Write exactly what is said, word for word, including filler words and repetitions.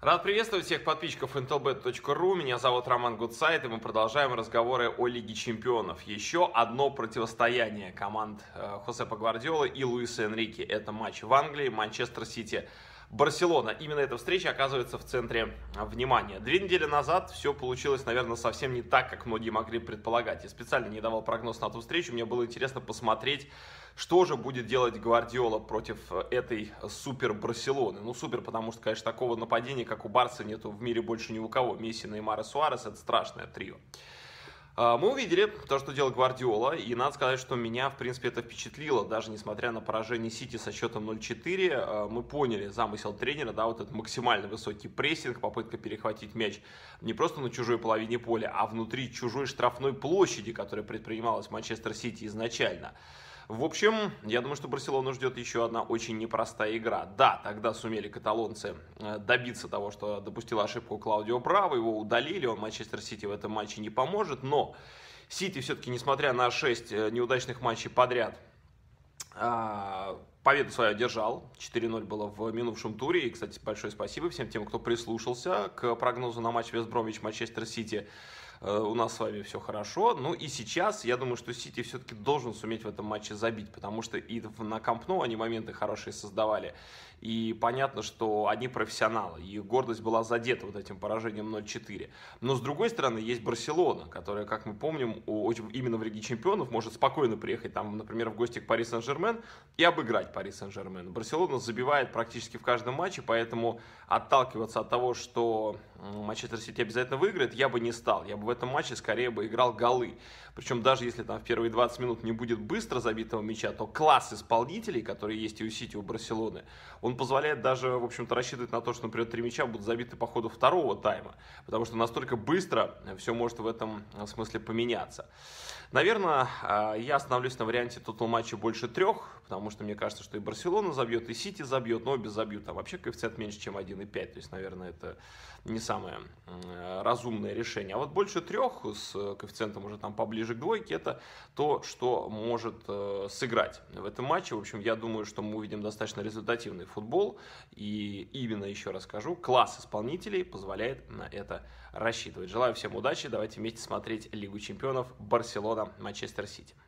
Рад приветствовать всех подписчиков интел бет точка ру. Меня зовут Роман Гудсайт, и мы продолжаем разговоры о Лиге Чемпионов. Еще одно противостояние команд Хосепа Гвардиолы и Луиса Энрике. Это матч в Англии, Манчестер Сити, Барселона. Именно эта встреча оказывается в центре внимания. Две недели назад все получилось, наверное, совсем не так, как многие могли предполагать. Я специально не давал прогноз на эту встречу. Мне было интересно посмотреть, что же будет делать Гвардиола против этой супер Барселоны. Ну, супер, потому что, конечно, такого нападения, как у Барса, нету в мире больше ни у кого. Месси, Неймар и Суарес — это страшное трио. Мы увидели то, что делал Гвардиола, и надо сказать, что меня, в принципе, это впечатлило. Даже несмотря на поражение Сити со счетом ноль четыре, мы поняли замысел тренера, да, вот этот максимально высокий прессинг, попытка перехватить мяч не просто на чужой половине поля, а внутри чужой штрафной площади, которая предпринималась в Манчестер Сити изначально. В общем, я думаю, что Барселону ждет еще одна очень непростая игра. Да, тогда сумели каталонцы добиться того, что допустила ошибку Клаудио Браво, его удалили, он Манчестер Сити в этом матче не поможет, но Сити все-таки, несмотря на шесть неудачных матчей подряд, победу свою одержал. четыре ноль было в минувшем туре. И, кстати, большое спасибо всем тем, кто прислушался к прогнозу на матч Вест Бромвич Манчестер Сити. У нас с вами все хорошо. Ну и сейчас, я думаю, что Сити все-таки должен суметь в этом матче забить, потому что и на Камп Ноу они моменты хорошие создавали. И понятно, что они профессионалы. И их гордость была задета вот этим поражением ноль четыре. Но с другой стороны, есть Барселона, которая, как мы помним, именно в Лиге Чемпионов может спокойно приехать, там, например, в гости к Пари Сен-Жермен и обыграть Пари Сен-Жермен. Барселона забивает практически в каждом матче, поэтому отталкиваться от того, что Манчестер Сити обязательно выиграет, я бы не стал. Я бы в этом матче скорее бы играл голы. Причем даже если там в первые двадцать минут не будет быстро забитого мяча, то класс исполнителей, которые есть и у Сити, и у Барселоны, он позволяет даже, в общем-то, рассчитывать на то, что, например, три мяча будут забиты по ходу второго тайма. Потому что настолько быстро все может в этом смысле поменяться. Наверное, я остановлюсь на варианте тотал матча больше трех, потому что мне кажется, что и Барселона забьет, и Сити забьет, но обе забьют. Там вообще коэффициент меньше, чем один и пять. То есть, наверное, это не самое разумное решение. А вот больше трех с коэффициентом уже там поближе к двойке, это то, что может сыграть в этом матче. В общем, я думаю, что мы увидим достаточно результативный футбол. И именно, еще раз скажу, класс исполнителей позволяет на это рассчитывать. Желаю всем удачи. Давайте вместе смотреть Лигу Чемпионов Барселона Манчестер Сити.